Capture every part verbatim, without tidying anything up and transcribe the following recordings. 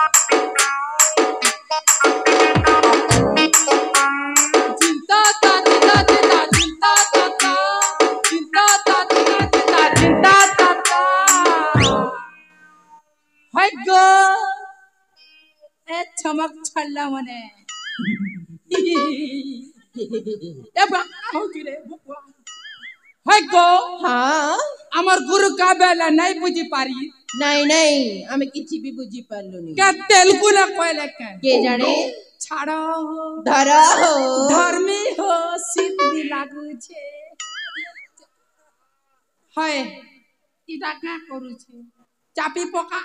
चमक छल्ला मने गो हाँ आमर गुरु का बेला नहीं बुझी पारी नहीं नहीं हमें किसी भी बुझी पारलो नहीं क्या तेलुगु ना कोई के के जाने छाड़ो हो धरा हो धर्मी हो शीत भी लागू छे हाय इटा क्या करू छे चापी पोका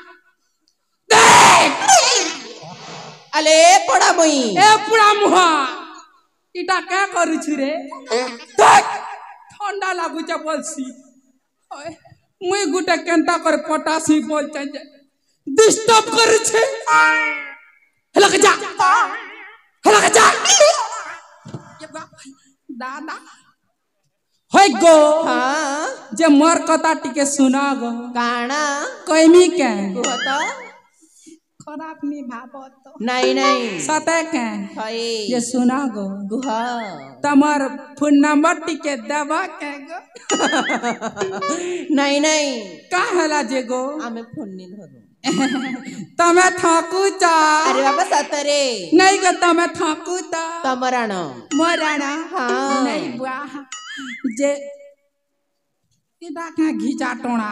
अले पड़ा मुई ए पुरा मुहा इटा क्या करू छी रे ठंडा लागू छे बोलसी हाय मुई गुटे केंता कर पटासी बोल छे डिस्टर्ब करू छे हेला के जा हेला के जा ये बा दादा होय गो हाँ जे मोर कथा टिके सुना गो काना कइमी के कहता खराब नहीं भाबत नहीं नहीं सते के हाय ये सुना गो गुहा तमर फोन नंबर टिके दबा के गो नहीं नहीं का हला जे गो हमें फोन नहीं धरो तमे थाकू चा अरे बाबा सतरे नहीं गो तमे थाकू ता तमराण मोराना हाँ नहीं बुआ जे इदा का घिचा टोना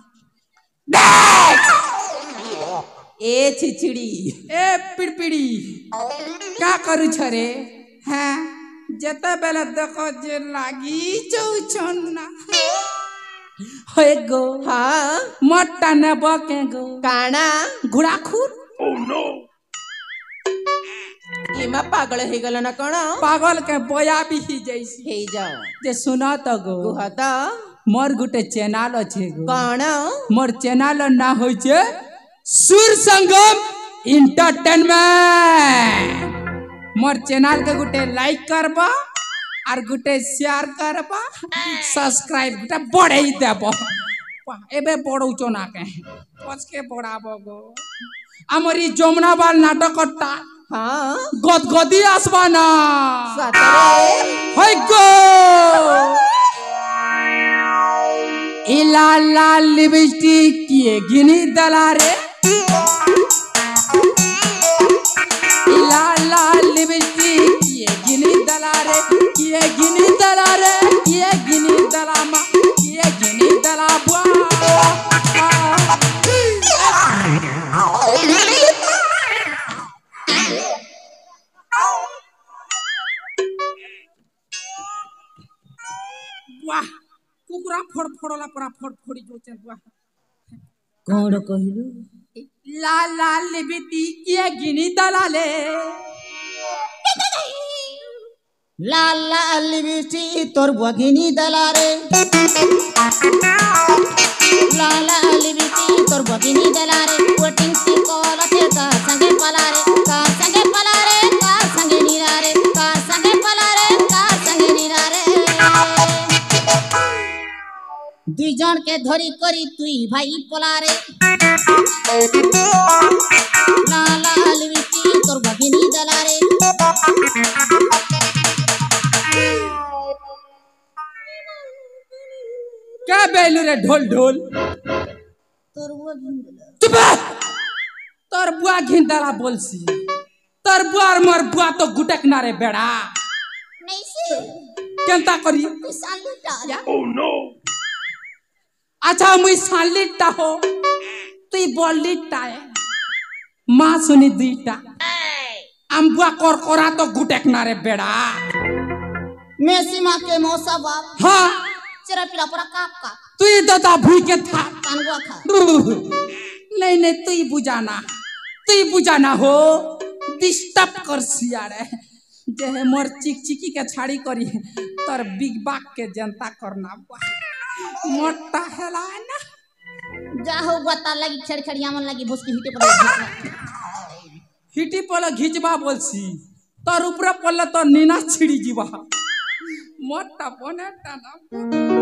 ए छिछड़ी ए पिड़पिड़ी क्या करू छरे हैं जते बेले देखो जे लागी चौचन्ना होय गो हाँ मोटा ने बके गो काना घुड़ा खूर ओह नो ये मा पागल हे गल ना कोन पागल के बोया भी ही जैसी हे जाओ जे सुना तो गो गुहता मोर गुटे चैनल अछि गो कोन मोर चैनल ना होय छे सुर संगम एंटरटेनमेंट मोर चैनल के गुटे लाइक करबा और गुटे शेयर करबा सब्सक्राइब गुटे बढ़े देबो एबे बड़ौ चोना के पछ के बड़ाबो गो हमरी जमुना बाल नाटकटा हाँ गदगदी आसबा ना सतरे होय गो इला लाल लिपस्टिक किए गिनी दलारे लाल लाल लिपस्टिक किए गिनी दलारे किए गिनी दलारे किए गिनी दलामा किए गिनी दलाबुआ वाह कुकुरा फोड़ फोड़ला पूरा फोड़ फोड़ी जो चल वाह कौन कहिलु लाल लाल लिपस्टिक किए गिनी दलाले लाल लाल लिपस्टिक तोर बगिनी दलारे लाल लाल लिपस्टिक तोर बगिनी दलारे वोटिंग सी कोलते का संगे पलारे का संगे पलारे का संगे निरारे का संगे पलारे का संगे निरारे दुई जन के धरी करी तुई भाई पलारे लाल लाल लिपस्टिक तोर बगिनी दलारे क्या बेलू रे ढोल ढोल तोर बगिनी दलारे चुप तोर बुआ घिंदला बोलसी तोर बुआ और मोर बुआ तो गुटक ना रे बेड़ा नहीं से केंता करी सालूटा ओह नो अच्छा मुई सालिटा हो तुई बोलिटा है मां सुनी दीटा हम बुआ कोर कोरा तो गुटक ना रे बेड़ा मेसी मां के मौसा बाप हाँ चरा पिला पूरा काप का तुई दादा भूई के था कानवा खा नहीं नहीं तुई बुझाना तुई बुझाना हो डिस्टर्ब कर सिया रे जे है मोर चिक चिकी के छाड़ी करी तर बिग बाग के जनता करना मोटा हेला ना जा हो बता लगी खड़खड़िया मन लगी भोसकी हिटे पर हिटी पल घिचबा बोलसी तर ऊपर पल तो नीना छिड़ी जीवा मोटा बने टाना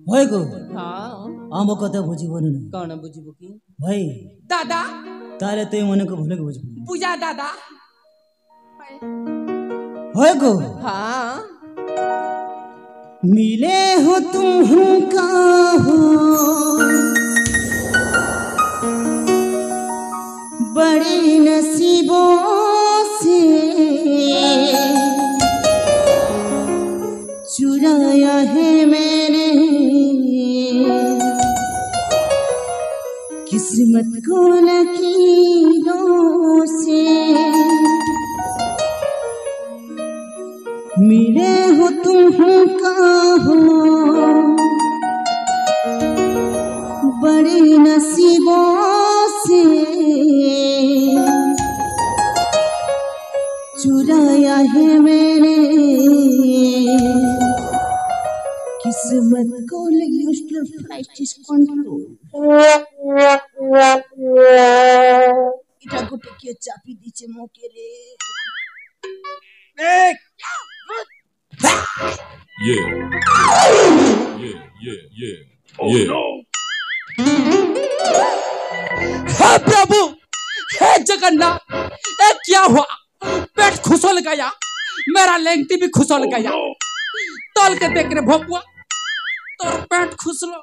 भाई को हाँ आम कथा बुझीबनु ना कौन बुझिबो की भाई दादा ताले ते मन को भले बुझ पूजा दादा भाई को हाँ मिले हो तुम हमका हो बड़े नसीबों से चुराया है मैंने किस्मत को लकीरों से मिले हो तुम हमका हो बड़े नसीबों से चुराया है मैंने किस्मत को यूज्ड फ्लाइट कंट्रोल এটা গোটে কে চাপি দিছে মোকে রে Yeah. Yeah, yeah, yeah. Oh yeah. no. हे प्रभु हे जगन्नाथ ये क्या हुआ पेट खुसल गया मेरा लेंटी भी खुसल गया Oh, no. तल के देख रे भोपुआ तोर पेट खुसलो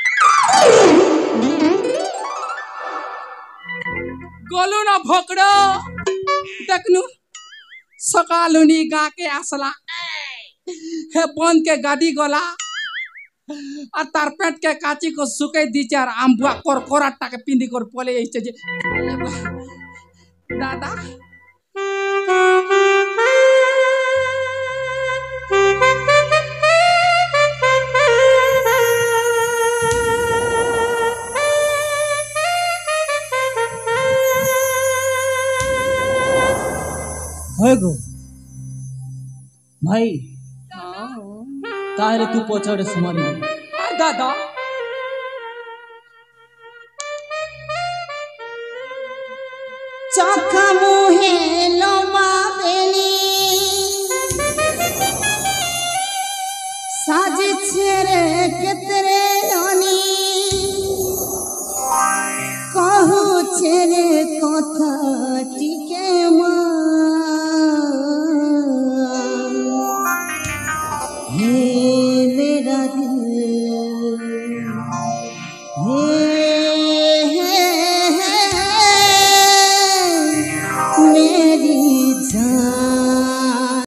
गलू ना भोकड़ो देखनु सकालुनी गा के आसला हे बंद के गाड़ी गला और तार पेट के काची को सुके दीचे और आम्बुआ कोर कोराटा के पिंदी कोर पोले ऐसे जे दादा भाई को भाई तारे तू पछाड़े समाली दादा चखा मुहे लोमा बेली साजे छेरे केतरे रानी कहू छेरे कथा टिके मा हे